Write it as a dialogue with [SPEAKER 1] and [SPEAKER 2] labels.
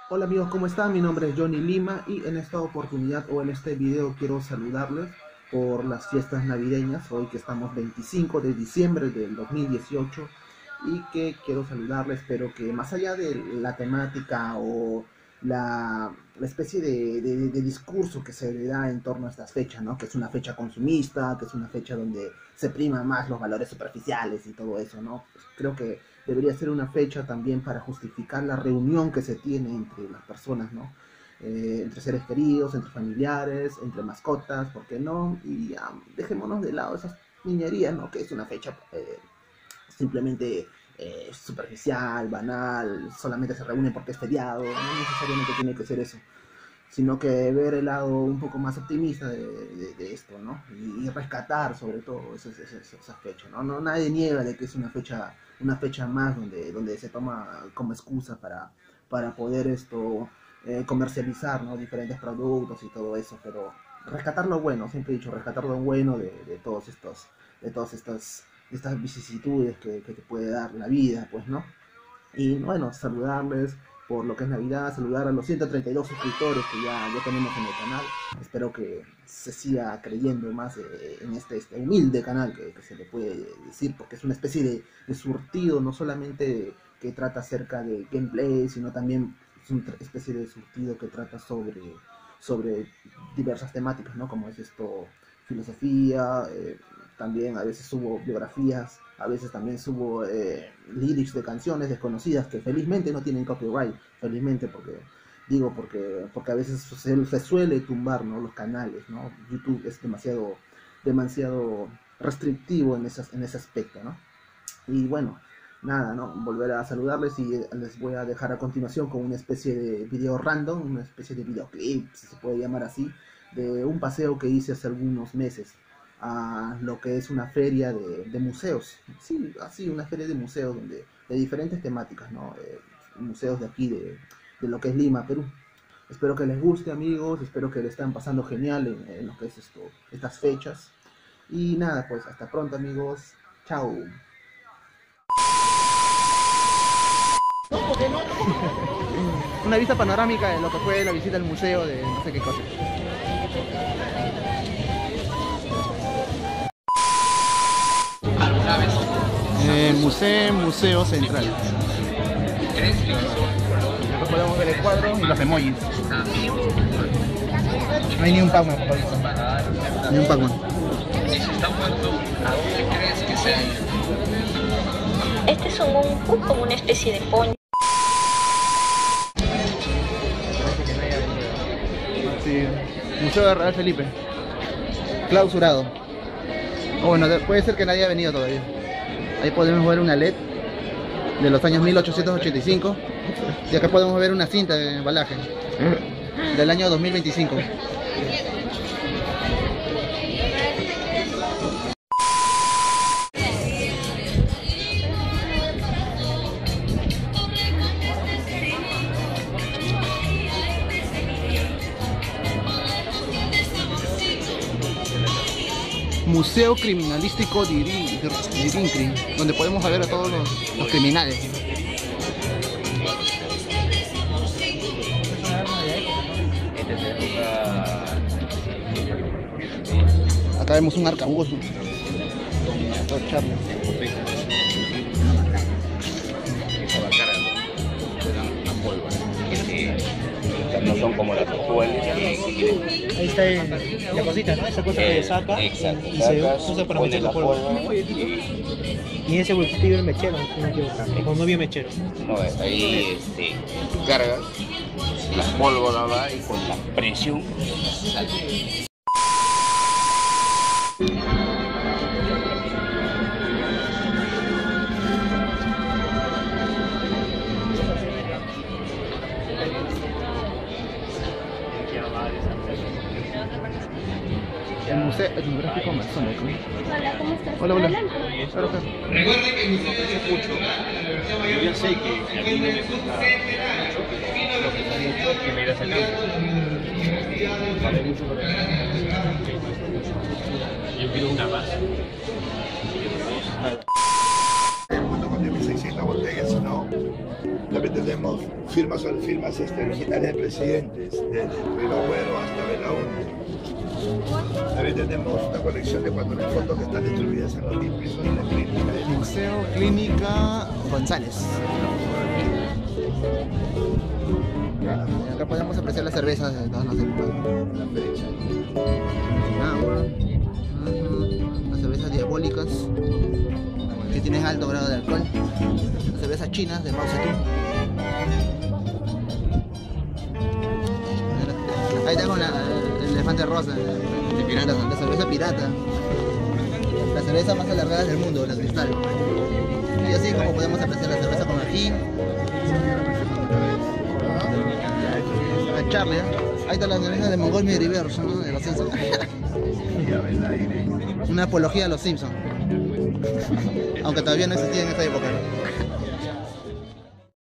[SPEAKER 1] Hola amigos, ¿cómo están? Mi nombre es Johnny Lima y en esta oportunidad o en este video quiero saludarles por las fiestas navideñas, hoy que estamos 25 de diciembre del 2018 y que quiero saludarles, pero que más allá de la temática o la especie de discurso que se le da en torno a estas fechas, ¿no? Que es una fecha consumista, que es una fecha donde se priman más los valores superficiales y todo eso, ¿no? Pues creo que debería ser una fecha también para justificar la reunión que se tiene entre las personas, ¿no? Entre seres queridos, entre familiares, entre mascotas, ¿por qué no? Y dejémonos de lado esas niñerías, ¿no? Que es una fecha simplemente superficial, banal, solamente se reúnen porque es feriado, no necesariamente tiene que ser eso, sino que ver el lado un poco más optimista de esto, ¿no? Y rescatar sobre todo esa fecha, ¿no? No, nadie niega de que es una fecha más donde se toma como excusa para poder comercializar, ¿no? Diferentes productos y todo eso, pero rescatar lo bueno, siempre he dicho, rescatar lo bueno de todas estas vicisitudes que te puede dar la vida, pues, ¿no? Y bueno, saludarles por lo que es Navidad, saludar a los 132 suscriptores que ya tenemos en el canal. Espero que se siga creyendo más en este humilde canal que se le puede decir, porque es una especie de surtido, no solamente que trata acerca de gameplay, sino también es una especie de surtido que trata sobre diversas temáticas, ¿no? Como es filosofía, también a veces subo biografías, a veces también subo lyrics de canciones desconocidas que felizmente no tienen copyright, felizmente porque a veces se suele tumbar, ¿no? Los canales, ¿no? YouTube es demasiado restrictivo en ese aspecto, ¿no? Y bueno, nada, ¿no? Volver a saludarles y les voy a dejar a continuación con una especie de video random, una especie de videoclip, si se puede llamar así, de un paseo que hice hace algunos meses a lo que es una feria de museos. Sí, así, una feria de museos de diferentes temáticas, ¿no? Museos de aquí, de lo que es Lima, Perú. Espero que les guste, amigos, espero que le estén pasando genial en lo que es estas fechas. Y nada, pues hasta pronto, amigos. Chao. Una vista panorámica de lo que fue la visita al museo de no sé qué cosa. Museo Central. Acá podemos ver el cuadro y los emojis. No hay ni un Pac-Man, por favor. Ni un Pac-Man.
[SPEAKER 2] Este es como una especie de poncho.
[SPEAKER 1] Sí, Museo de Real Felipe. Clausurado. O bueno, puede ser que nadie haya venido todavía. Ahí podemos ver una LED de los años 1885. Y acá podemos ver una cinta de embalaje del año 2025. Museo Criminalístico de Irincri, donde podemos ver a todos los criminales. Acá vemos un arcabuzo.
[SPEAKER 3] No son como las actuales.
[SPEAKER 4] Ahí está la cosita, ¿no? Esa cosa que saca
[SPEAKER 3] exacto,
[SPEAKER 4] y se usa para meter la polvo. Y en ese bolsito iba el mechero, si no me equivoco, o no había mechero.
[SPEAKER 3] No, ahí tú cargas la pólvora va y con la presión sale.
[SPEAKER 1] El Museo Etnográfico Amazónico.
[SPEAKER 2] Hola, ¿cómo estás?
[SPEAKER 1] Hola, hola.
[SPEAKER 2] Adelante.
[SPEAKER 1] Claro, claro.
[SPEAKER 5] Recuerden que el museo de la mucho. Yo ya sé que a mí no me gusta mucho, lo que está mucho es que me irá sacando. Yo quiero una base.
[SPEAKER 6] El mundo con 1600 botellas, si no, le vendemos firmas son firmas originales de presidentes, desde Río Agüero hasta Belaúnde. También tenemos una colección de 4.000 fotos que están distribuidas en los pisos de la clínica.
[SPEAKER 1] Museo Clínica González. Acá podemos apreciar las cervezas de todas las épocas. Las cervezas diabólicas, que tienen alto grado de alcohol. Las cervezas chinas de Mao Zedong. Ahí está con el elefante rosa, de pirata, la cerveza pirata. La cerveza más alargada del mundo, la Cristal. Y así como podemos apreciar la cerveza con ají. A Charlie, ¿eh? Ahí está la cerveza de Montgomery Reverse, ¿no? De los Simpsons. Una apología a los Simpsons. Aunque todavía no existía en esta época, ¿no?